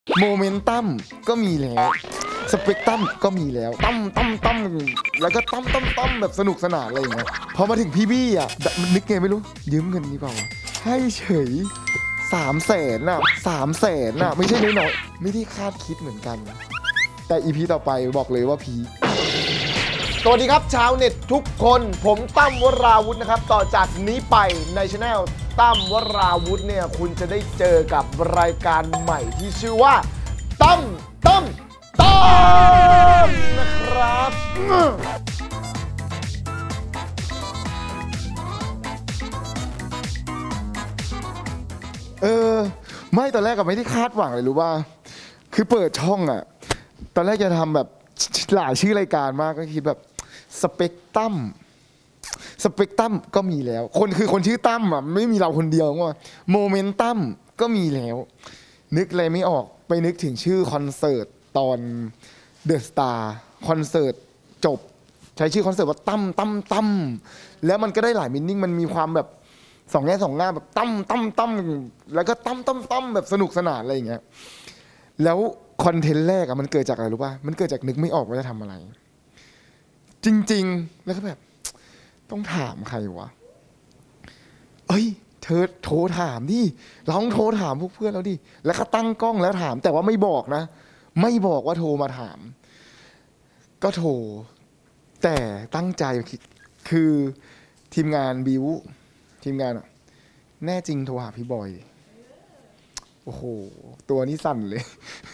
โมเมนตัมก็มีแล้วสเปกตัมก็มีแล้วตั้มแล้วก็ตั้มแบบสนุกสนานอะไรอย่างเงี้ยพอมาถึงพี่บี้อ่ะนึกไงไม่รู้ยืมเงินดีเปล่าให้เฉย300,000น่ะ300,000น่ะไม่ใช่น้อยๆไม่ได้คาดคิดเหมือนกันแต่อีพีต่อไปบอกเลยว่าพีสวัสดีครับชาวเน็ตทุกคนผมตั้มวราวุธนะครับต่อจากนี้ไปในช anel ตั้มวราวุธเนี่ยคุณจะได้เจอกับรายการใหม่ที่ชื่อว่าตั้มนะครับไม่ตอนแรกก็ไม่ได้คาดหวังเลยรู้ป่ะคือเปิดช่องอะตอนแรกจะทำแบบหลายชื่อรายการมากก็คิดแบบสเปกตัมก็มีแล้วคนชื่อตั้มอ่ะไม่มีเราคนเดียวว่าโมเมนตัมก็มีแล้วนึกอะไรไม่ออกไปนึกถึงชื่อคอนเสิร์ตตอนเดอะสตาร์คอนเสิร์ตจบใช้ชื่อคอนเสิร์ตว่าตั้มแล้วมันก็ได้หลายมินนิ่งมันมีความแบบสองแง่สองงามแบบตั้มแล้วก็ตั้มแบบสนุกสนานอะไรอย่างเงี้ยแล้วคอนเทนต์แรกอะมันเกิดจากอะไรรู้ป่ะมันเกิดจากนึกไม่ออกว่าจะทำอะไรจริงๆแล้วก็แบบต้องถามใครวะเอ้ยเธอโทรถามดิลองโทรถามพวกเพื่อนแล้วดิแล้วก็ตั้งกล้องแล้วถามแต่ว่าไม่บอกนะไม่บอกว่าโทรมาถามก็โทรแต่ตั้งใจคือทีมงานบิวทีมงานอะแน่จริงโทรหาพี่บอยโอ้โหตัวนี้สั่นเลย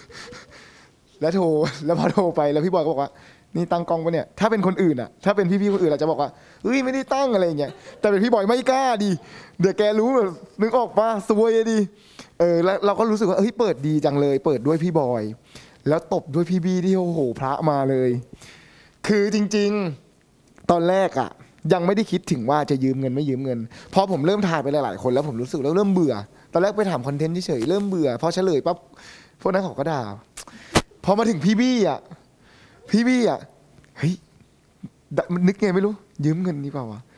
แล้วพอโทรไปแล้วพี่บอยก็บอกว่านี่ตั้งกล้องปะเนี่ยถ้าเป็นคนอื่นอะถ้าเป็นพี่ๆคนอื่นอาจจะบอกว่าเฮ้ยไม่ได้ตั้งอะไรอย่างเงี้ยแต่เป็นพี่บอยไม่กล้าดิเดี๋ยวแกรู้แบบนึกออกปะซวยดิแล้วเราก็รู้สึกว่าเฮ้ยเปิดดีจังเลยเปิดด้วยพี่บอยแล้วตบด้วยพี่บี้ที่โอ้โหพระมาเลยคือจริงๆตอนแรกอะยังไม่ได้คิดถึงว่าจะยืมเงินไม่ยืมเงินพอผมเริ่มถ่ายไปหลายๆคนแล้วผมรู้สึกแล้วเริ่มเบื่อตอนแรกไปถามคอนเทนต์เฉยๆเริ่มเบื่อพอเฉลยปั๊บพวกนั้นเขาก็ด่าพอมาถึงพี่บี้อ่ะเฮ้ยมันนึกไงไม่รู้ยืมเงินดีเปล่าวะ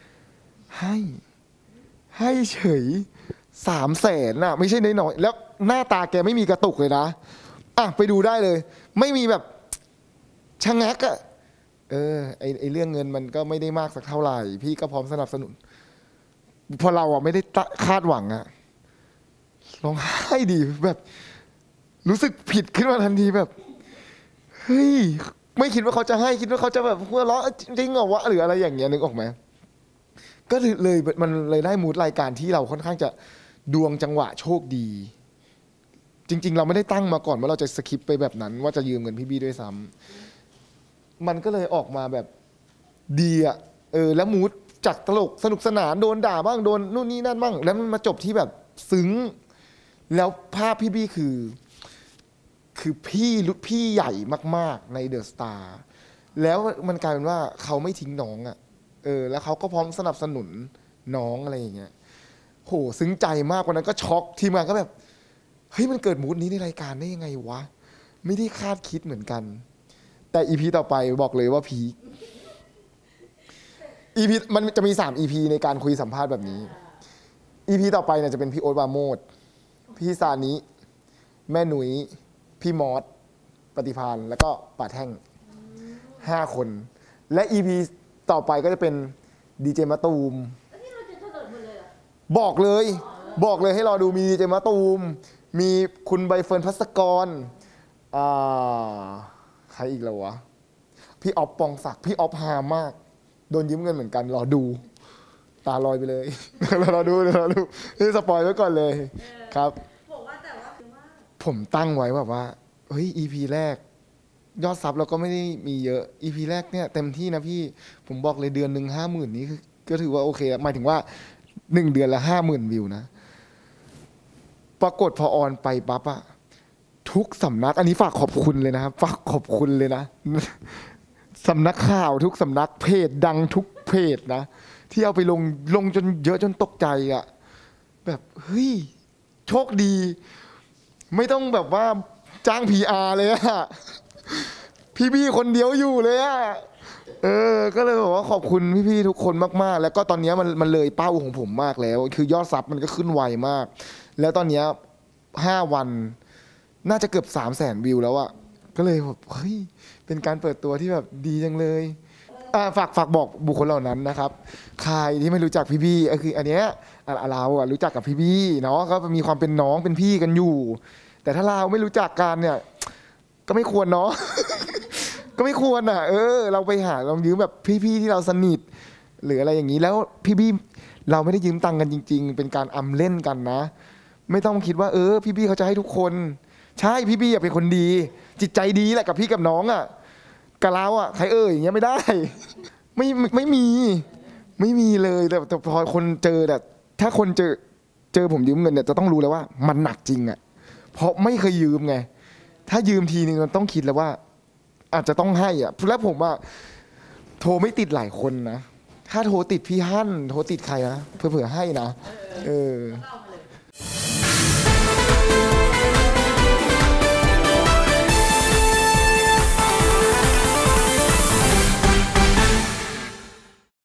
ให้เฉย300,000น่ะไม่ใช่น้อยๆแล้วหน้าตาแกไม่มีกระตุกเลยนะอ่ะไปดูได้เลยไม่มีแบบชะงักอ่ะไอเรื่องเงินมันก็ไม่ได้มากสักเท่าไหร่พี่ก็พร้อมสนับสนุนพอเราอ่ะไม่ได้คาดหวังอ่ะร้องไห้ดีแบบรู้สึกผิดขึ้นมาทันทีแบบเฮ้ยไม่คิดว่าเขาจะให้คิดว่าเขาจะแบบหัวเราะจริงเหรอวะหรืออะไรอย่างเงี้ยนึกออกไหมก็เลยมันเลยได้มูดรายการที่เราค่อนข้างจะดวงจังหวะโชคดีจริงๆเราไม่ได้ตั้งมาก่อนว่าเราจะสคิปไปแบบนั้นว่าจะยืมเงินพี่บี้ด้วยซ้ำมันก็เลยออกมาแบบดีอ่ะแล้วมูดจากตลกสนุกสนานโดนด่าบ้างโดนนู่นนี่นั่นบ้างแล้วมันมาจบที่แบบซึ้งแล้วภาพพี่บี้คือพี่ใหญ่มากๆในเดอะสตาร์แล้วมันกลายเป็นว่าเขาไม่ทิ้งน้องอ่ะแล้วเขาก็พร้อมสนับสนุนน้องอะไรอย่างเงี้ยโหซึ้งใจมากวันนั้นก็ช็อกทีมงานก็แบบเฮ้ยมันเกิดมูดนี้ในรายการได้ยังไงวะไม่ได้คาดคิดเหมือนกันแต่อีพีต่อไปบอกเลยว่าพีคอีพีมันจะมี3 EPในการคุยสัมภาษณ์แบบนี้อีพีต่อไปเนี่ยจะเป็นพี่โอ๊ตปราโมทพี่ซานิแม่หนุ่ยพี่มอสปฏิพานแล้วก็ป่าแท่ง5 คนและ EP ต่อไปก็จะเป็นดีเจมะตูมบอกเลยให้รอดูมีดีเจมะตูมมีคุณใบเฟิร์นภัสกรใครอีกแล้ววะพี่ออฟปองศักดิ์พี่ออฟฮามากโดนยืมเงินเหมือนกันรอดูตาลอยไปเลยรอดูนี่สปอยไว้ก่อนเลยครับผมตั้งไว้แบบว่าเฮ้ย EP แรกยอดซับเราก็ไม่ได้มีเยอะ EP แรกเนี่ยเต็มที่นะพี่ผมบอกเลยเดือนหนึ่ง50,000นี้คือก็ถือว่าโอเคหมายถึงว่า1 เดือนละ50,000 วิวนะปรากฏพอออนไปปั๊บอะทุกสำนักอันนี้ฝากขอบคุณเลยนะครับฝากขอบคุณเลยนะสำนักข่าวทุกสำนักเพจดังทุกเพจนะที่เอาไปลงจนเยอะจนตกใจอะแบบเฮ้ยโชคดีไม่ต้องแบบว่าจ้าง PR เลยอะพี่บี้คนเดียวอยู่เลยอะก็เลยบอกว่าขอบคุณพี่ๆทุกคนมากๆแล้วก็ตอนนี้มันเลยเป้าของผมมากแล้วคือยอดซับมันก็ขึ้นไวมากแล้วตอนนี้5 วันน่าจะเกือบ300,000 วิวแล้วอะก็เลยแบบเฮ้ยเป็นการเปิดตัวที่แบบดีจังเลยฝากบอกบุคคลเหล่านั้นนะครับใครที่ไม่รู้จักพี่บี้คืออันเนี้ยเราอะรู้จักกับพี่บี้เนาะก็มีความเป็นน้องเป็นพี่กันอยู่ แต่ถ้าเราไม่รู้จักกันเนี่ยก็ไม่ควรเนาะ ก็ไม่ควรอ่ะเราไปหาลองยืมแบบพี่ๆที่เราสนิทหรืออะไรอย่างนี้แล้วพี่บี้เราไม่ได้ยืมตังค์กันจริงๆเป็นการอำเล่นกันนะไม่ต้องคิดว่าพี่บี้เขาจะให้ทุกคนใช่พี่บี้เป็นคนดีจิตใจดีแหละกับพี่กับน้องอ่ะกับเราอ่ะใครอย่างเงี้ยไม่ได้ ไม่มีเลยแต่พอคนเจอแต่ถ้าคนเจอผมยืมเงินเนี่ยจะต้องรู้แล้วว่ามันหนักจริงอ่ะเพราะไม่เคยยืมไงถ้ายืมทีนึงมันต้องคิดแล้วว่าอาจจะต้องให้อ่ะแล้วผมว่าโทรไม่ติดหลายคนนะถ้าโทรติดพี่ฮั่นโทรติดใครนะเผื่อให้นะ